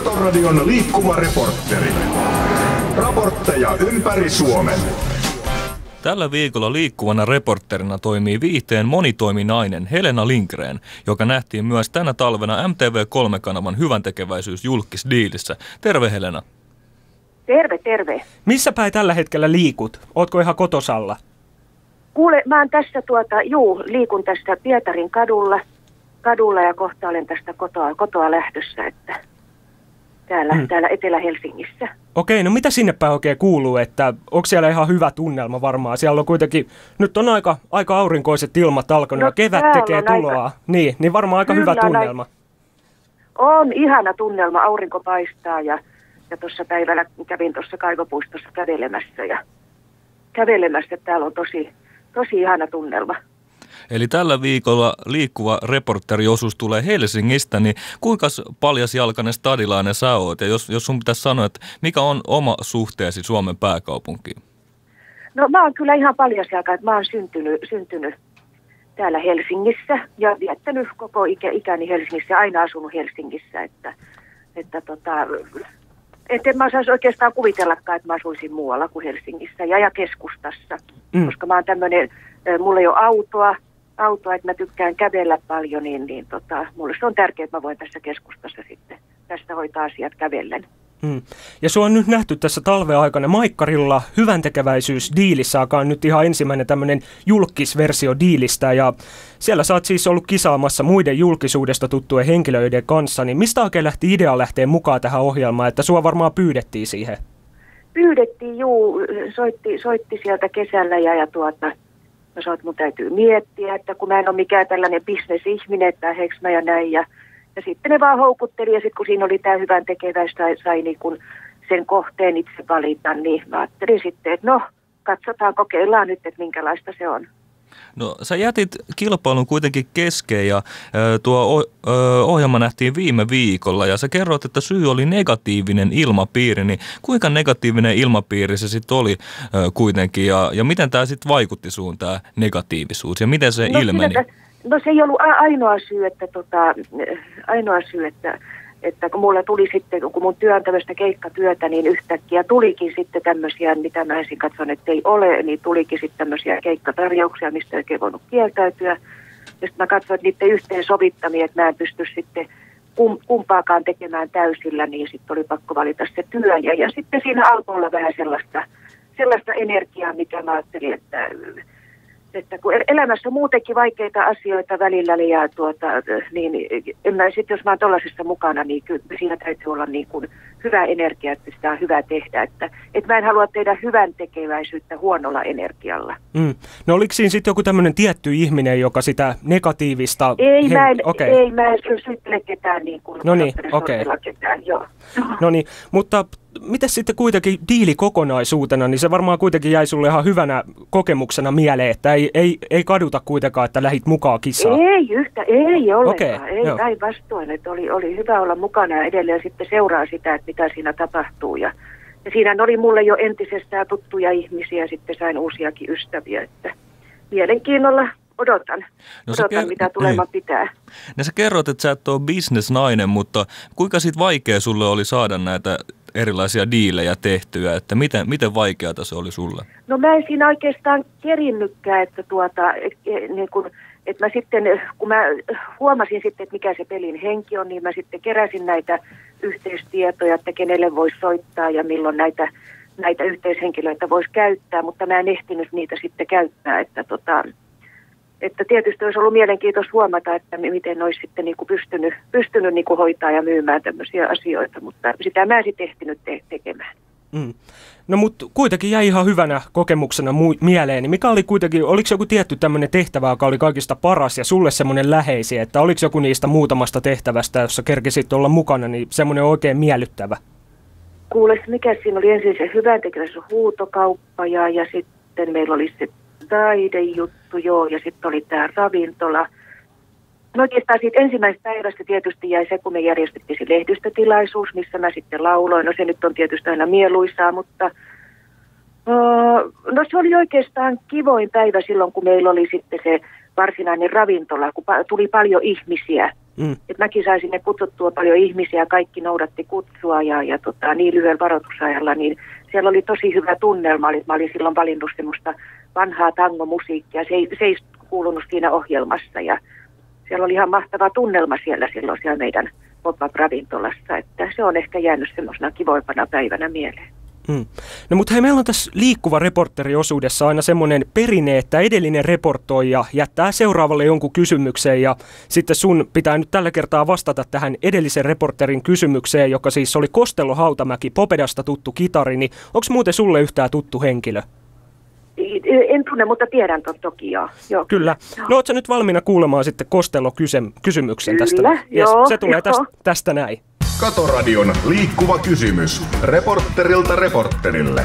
Seutaradion liikkuva reportteri. Raportteja ympäri Suomen. Tällä viikolla liikkuvana reportterina toimii viihteen monitoiminainen Helena Lindgren, joka nähtiin myös tänä talvena MTV3-kanavan hyväntekeväisyysjulkkisdiilissä. Terve Helena. Terve, terve. Missä päin tällä hetkellä liikut? Ootko ihan kotosalla? Kuule, mä oon tässä liikun tässä Pietarin kadulla ja kohta olen tästä kotoa lähdössä, että täällä Etelä-Helsingissä. Okei, no mitä sinne päin oikein kuuluu, että onko siellä ihan hyvä tunnelma varmaan? Siellä on kuitenkin, nyt on aika aurinkoiset ilmat alkanut ja kevät tekee tuloa. Niin varmaan aika hyvä tunnelma. On ihana tunnelma, aurinko paistaa ja tuossa päivällä kävin tuossa Kaivopuistossa kävelemässä, täällä on tosi ihana tunnelma. Eli tällä viikolla liikkuva reporteriosuus tulee Helsingistä, niin kuinka paljasjalkainen stadilainen sä oot? Ja jos sun pitäisi sanoa, että mikä on oma suhteesi Suomen pääkaupunkiin? No mä oon kyllä ihan paljasjalkainen, että mä oon syntynyt täällä Helsingissä ja viettänyt koko ikäni Helsingissä ja aina asunut Helsingissä, että en mä osaisi oikeastaan kuvitellakaan, että mä asuisin muualla kuin Helsingissä ja keskustassa, koska mä oon tämmöinen, mulla ei ole autoa, että mä tykkään kävellä paljon, niin mulle se on tärkeää, että mä voin tässä keskustassa sitten tästä hoitaa asiat kävellen. Ja sua on nyt nähty tässä talven aikana Maikkarilla hyväntekeväisyysdiilissä, joka on nyt ihan ensimmäinen tämmöinen julkisversio diilistä, ja siellä sä oot siis ollut kisaamassa muiden julkisuudesta tuttujen henkilöiden kanssa, niin mistä oikein lähti idea lähteä mukaan tähän ohjelmaan, että sua varmaan pyydettiin siihen? Pyydettiin, soitti sieltä kesällä ja mä sanoin, että mun täytyy miettiä, että kun mä en ole mikään tällainen bisnesihminen, että lähdekö mä ja näin. Ja sitten ne vaan houkutteli ja sitten kun siinä oli tämä hyvän tekeväys, sai niin kun sen kohteen itse valita, niin mä ajattelin sitten, että no katsotaan, kokeillaan nyt, että minkälaista se on. No sä jätit kilpailun kuitenkin kesken ja tuo ohjelma nähtiin viime viikolla ja sä kerroit, että syy oli negatiivinen ilmapiiri, niin kuinka negatiivinen ilmapiiri se sitten oli kuitenkin ja miten tämä sitten vaikutti suun tämä negatiivisuus ja miten se ilmeni? No se ei ollut ainoa syy, että kun mulla tuli sitten, kun mun työ on tämmöistä keikkatyötä, niin yhtäkkiä tulikin sitten tämmöisiä, mitä mä ensin katson, että ei ole, niin tulikin sitten tämmöisiä keikkatarjouksia, mistä ei oikein voinut kieltäytyä. Ja sitten mä katsoin, että niiden yhteensovittamia, että mä en pysty sitten kumpaakaan tekemään täysillä, niin sitten oli pakko valita se työ. Ja sitten siinä alkoi olla vähän sellaista energiaa, mikä mä ajattelin, että kun elämässä on muutenkin vaikeita asioita välillä, niin en mä sitten, jos mä oon tuollaisessa mukana, niin kyllä siinä täytyy olla niin kuin hyvä energia, että sitä on hyvä tehdä. Että mä en halua tehdä hyvän tekeväisyyttä huonolla energialla. No oliko siinä sitten joku tämmöinen tietty ihminen, joka sitä negatiivista... Ei mä en syyttele ketään niin kuin... No niin, okei. No niin, mutta... Miten sitten kuitenkin diili kokonaisuutena, niin se varmaan kuitenkin jäi sulle ihan hyvänä kokemuksena mieleen, että ei kaduta kuitenkaan, että lähit mukaan kisaan? Ei ollenkaan, ei päinvastoin, että oli hyvä olla mukana ja edelleen sitten seuraa sitä, että mitä siinä tapahtuu. Ja siinä oli mulle jo entisestään tuttuja ihmisiä, sitten sain uusiakin ystäviä, että mielenkiinnolla odotan, mitä tulema pitää. No sä kerroit, että sä et ole bisnesnainen, mutta kuinka sit vaikea sulle oli saada näitä erilaisia diilejä tehtyä, että miten vaikeata se oli sulle? No mä en siinä oikeastaan kerinnytkään, että että mä sitten, kun mä huomasin sitten, että mikä se pelin henki on, niin mä sitten keräsin näitä yhteistietoja, että kenelle voisi soittaa ja milloin näitä yhteishenkilöitä voisi käyttää, mutta mä en ehtinyt niitä sitten käyttää, että tietysti olisi ollut mielenkiintoista huomata, että miten olisi sitten niin kuin pystynyt niin kuin hoitaa ja myymään tämmöisiä asioita, mutta sitä mä en sitten ehtinyt tekemään. No mutta kuitenkin jäi ihan hyvänä kokemuksena mieleen. Mikä oli kuitenkin, oliko joku tietty tämmöinen tehtävä, joka oli kaikista paras ja sulle semmoinen läheisi, että oliko joku niistä muutamasta tehtävästä, jossa kerkisit olla mukana, niin semmoinen oikein miellyttävä? Kuule, mikä siinä oli ensin se hyväntekeväisyys huutokauppa ja sitten meillä oli se taidejuttu, ja sitten oli tämä ravintola. No oikeastaan siitä ensimmäisestä päivästä tietysti jäi se, kun me järjestettiin se lehdistötilaisuus, missä mä sitten lauloin. No se nyt on tietysti aina mieluisaa, mutta no se oli oikeastaan kivoin päivä silloin, kun meillä oli sitten se varsinainen ravintola, kun tuli paljon ihmisiä. Et mäkin sain sinne kutsuttua paljon ihmisiä, kaikki noudatti kutsua ja niin lyhyellä varoitusajalla, niin siellä oli tosi hyvä tunnelma. Mä olin silloin valinnut semmoista vanhaa tangomusiikkia, se ei kuulunut siinä ohjelmassa ja siellä oli ihan mahtava tunnelma siellä silloin siellä meidän pop-up-ravintolassa, että se on ehkä jäänyt semmoisena kivoimpana päivänä mieleen. No mutta hei, meillä on tässä Liikkuva reporteri-osuudessa aina semmoinen perinne, että edellinen reportoija jättää seuraavalle jonkun kysymyksen ja sitten sun pitää nyt tällä kertaa vastata tähän edellisen reporterin kysymykseen, joka siis oli Kostello Hautamäki, Popedasta tuttu kitari, niin onko muuten sulle yhtään tuttu henkilö? En tunne, mutta tiedän ton toki joo. Kyllä. No ootko sä nyt valmiina kuulemaan sitten Kostello-kysymyksen tästä? Kyllä, joo. Se tulee tästä näin. Katoradion liikkuva kysymys. Reporterilta reporterille.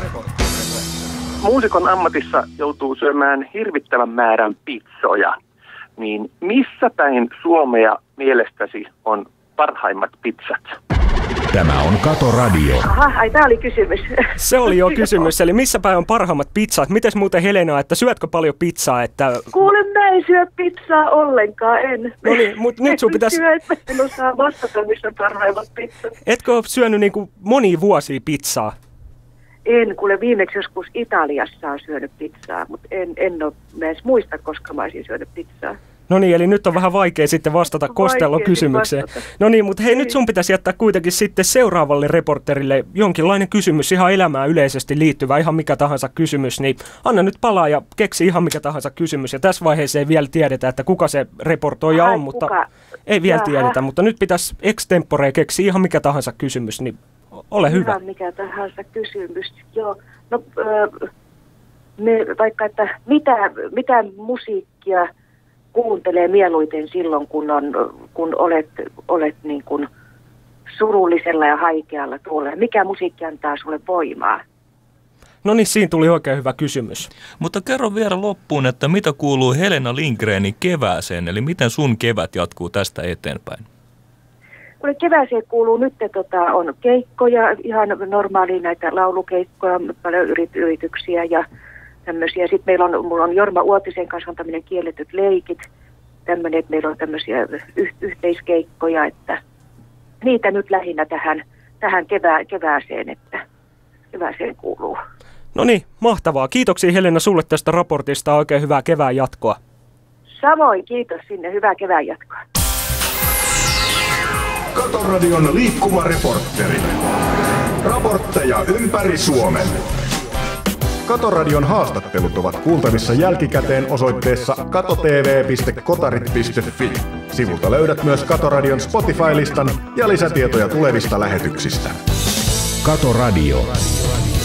Muusikon ammatissa joutuu syömään hirvittävän määrän pizzoja. Niin missä päin Suomea mielestäsi on parhaimmat pizzat? Tämä on Katoradio. Aha, tää oli kysymys. Se oli jo kysymys, eli missä päin on parhaimmat pizzat? Mites muuten Helena, että syötkö paljon pizzaa? Kuule, mä en syö pizzaa ollenkaan, en. No niin, mutta nyt sun pitäisi... En osaa vastata, missä on parhaimmat pizzat. Etkö ole syönyt niinku monia vuosia pizzaa? En, kuule viimeksi joskus Italiassa on syönyt pizzaa, mutta en ole edes muista, koska mä olisin syönyt pizzaa. No niin, eli nyt on vähän vaikea sitten vastata Kostellon kysymykseen. No niin, mutta hei, nyt sun pitäisi jättää kuitenkin sitten seuraavalle reporterille jonkinlainen kysymys, ihan elämään yleisesti liittyvä, ihan mikä tahansa kysymys, niin anna nyt palaa ja keksi ihan mikä tahansa kysymys. Ja tässä vaiheessa ei vielä tiedetä, että kuka se reportoija on, mutta ei vielä tiedetä, mutta nyt pitäisi extempore keksiä ihan mikä tahansa kysymys, niin ole hyvä. Ihan mikä tahansa kysymys, joo. No, vaikka, että mitä musiikkia kuuntelee mieluiten silloin, kun olet niin kuin surullisella ja haikealla tuolla. Mikä musiikki antaa sulle voimaa? No niin, siinä tuli oikein hyvä kysymys. Mutta kerro vielä loppuun, että mitä kuuluu Helena Lindgrenin kevääseen, eli miten sun kevät jatkuu tästä eteenpäin? Kevääseen kuuluu nyt, on keikkoja, ihan normaalia näitä laulukeikkoja, paljon yrityksiä ja tämmöisiä. Sitten mulla on Jorma Uotisen kanssa on tämmöinen Kielletyt leikit, tämmöinen, että meillä on tämmöisiä yhteiskeikkoja, että niitä nyt lähinnä tähän kevääseen, että kevääseen kuuluu. No niin, mahtavaa. Kiitoksia Helena sulle tästä raportista. Oikein hyvää kevään jatkoa. Samoin, kiitos sinne. Hyvää kevään jatkoa. Katoradion liikkuva reporteri. Raportteja ympäri Suomen. Katoradion haastattelut ovat kuultavissa jälkikäteen osoitteessa katotv.kotarit.fi. Sivulta löydät myös Katoradion Spotify-listan ja lisätietoja tulevista lähetyksistä. Katoradio.